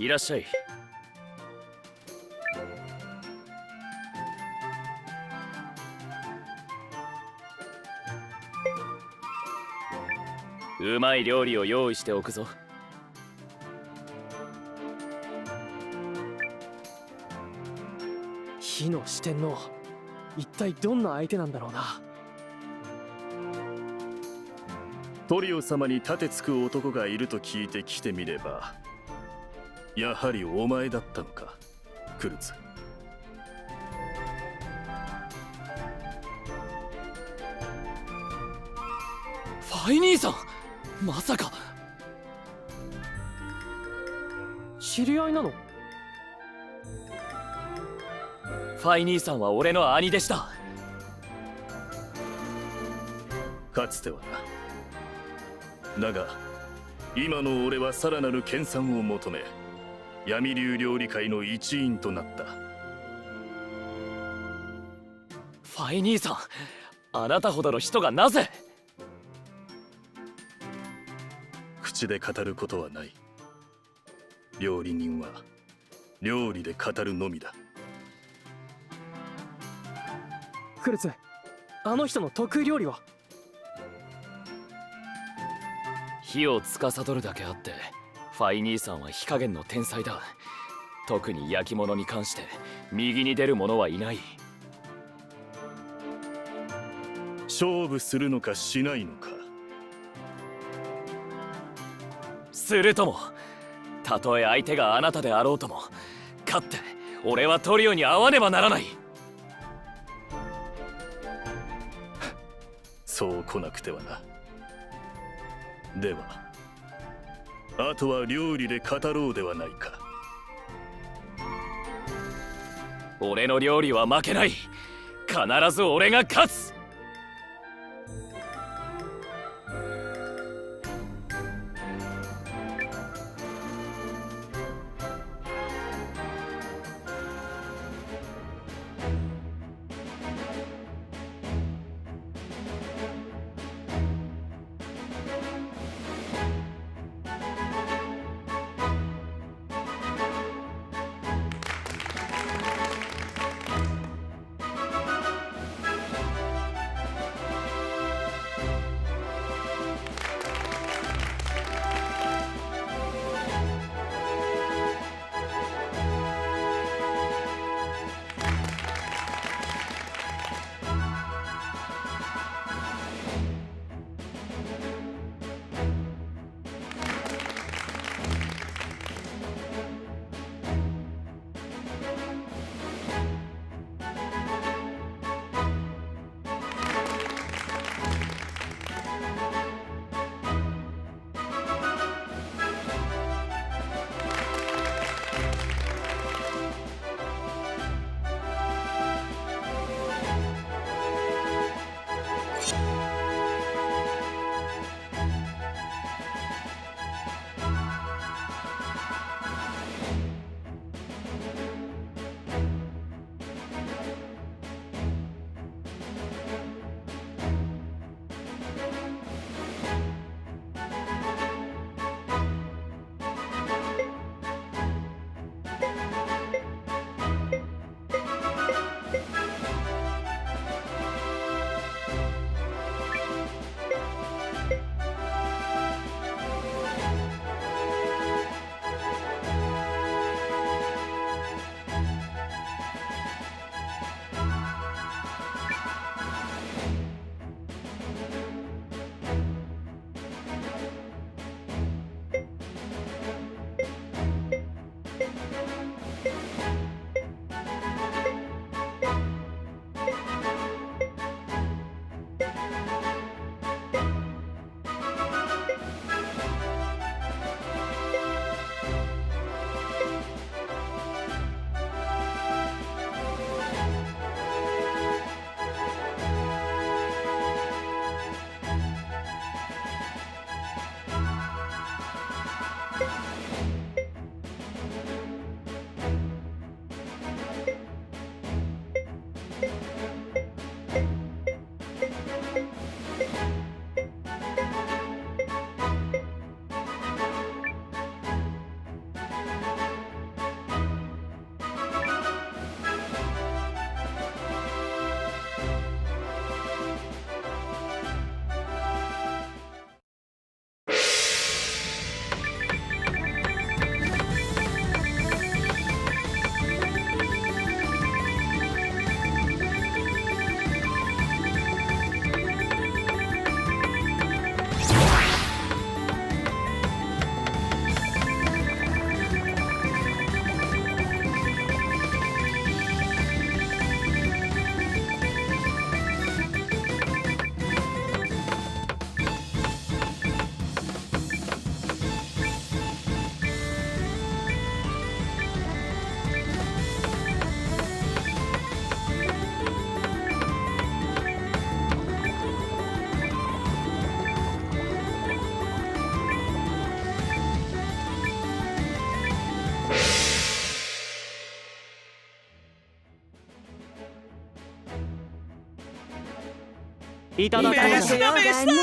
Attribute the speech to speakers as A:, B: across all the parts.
A: いらっしゃい。うまい料理を用意しておくぞ。
B: 火の四天王、一体どんな相手なんだろうな。
C: トリオ様に盾つく男がいると聞いて来てみれば、やはりお前だったのか、クルツ。
B: ファイ兄さん、まさか知り合いなの？
A: ファイ兄さんは俺の兄でした。
C: かつてはな。だが今の俺はさらなる研鑽を求め、闇流料理界の一員となった。
A: ファイ兄さん、あなたほどの人がなぜ？
C: 口で語ることはない。料理人は料理で語るのみだ。
B: クルツ、あの人の得意料理は？
A: 火を司るだけあって、ファイ兄さんは火加減の天才だ。特に焼き物に関して右に出る者はいない。
C: 勝負するのかしないのか。
A: するとも、たとえ相手があなたであろうとも、勝って俺はトリオに会わねばならない。
C: そう来なくてはな。ではあとは料理で語ろうではないか。
A: 俺の料理は負けない。必ず俺が勝つ。
B: いただきますよ。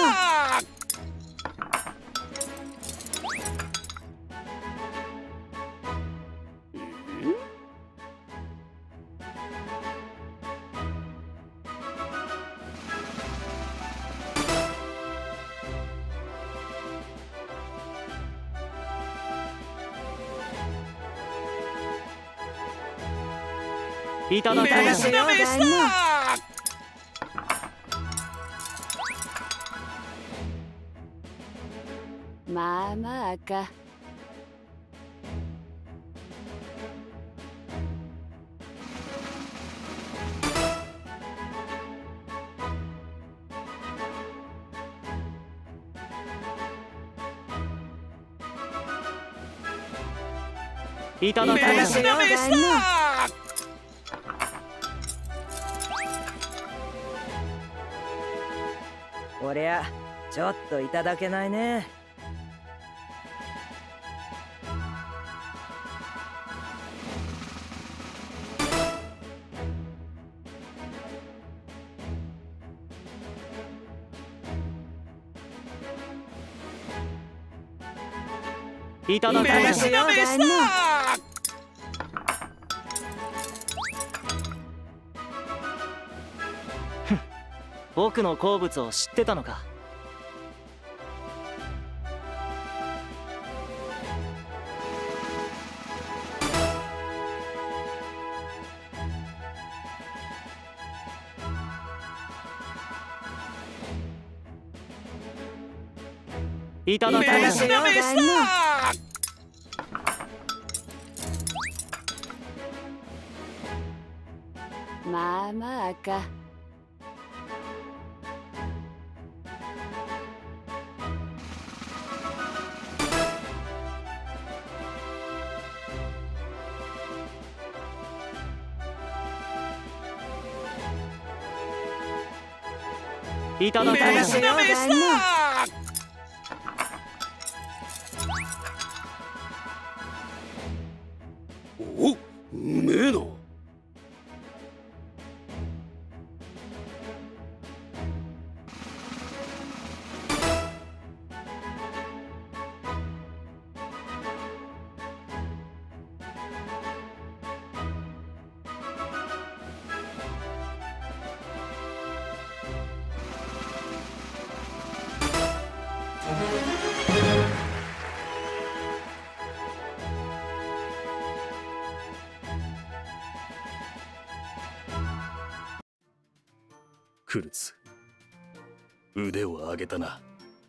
B: いただきますよ。
D: まあまあか。
B: いただきますよ。
E: こりゃちょっといただけないね。
B: いただきますよ。僕の好物を知ってたのか。いただきますよ。
D: まあまあか。
B: いただきますよ。
F: お、うめえな。
C: クルツ、腕を上げたな。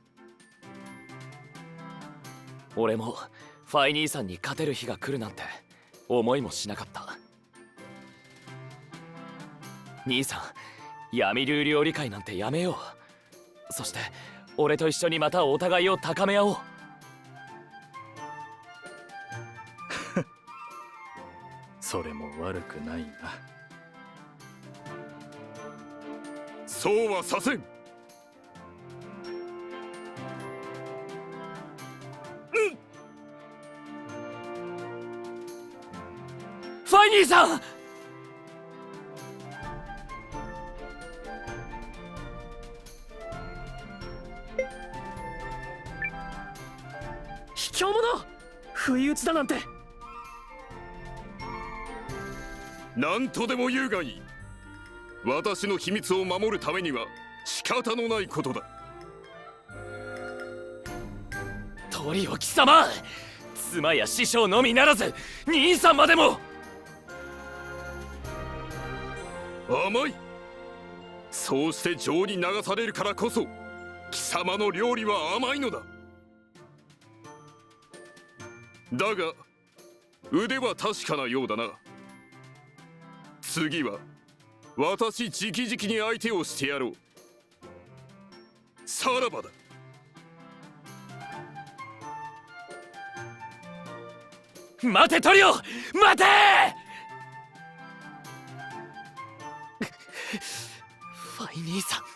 A: 俺もファイ兄さんに勝てる日が来るなんて思いもしなかった。兄さん、闇竜料理会なんてやめよう。そして俺と一緒にまたお互いを高め合おう。
C: それも悪くないな。
F: そうはさせん。
A: ファイ兄さん！
B: 卑怯者！不意打ちだなんて。
F: 何とでも言うがいい。私の秘密を守るためには仕方のないことだ。
A: 鳥を貴様、妻や師匠のみならず兄さんまでも。
F: 甘い。そうして情に流されるからこそ貴様の料理は甘いのだ。だが腕は確かなようだな。次は私直々に相手をしてやろう。さらばだ。
A: 待てトリオ、待て！ファイ兄さん、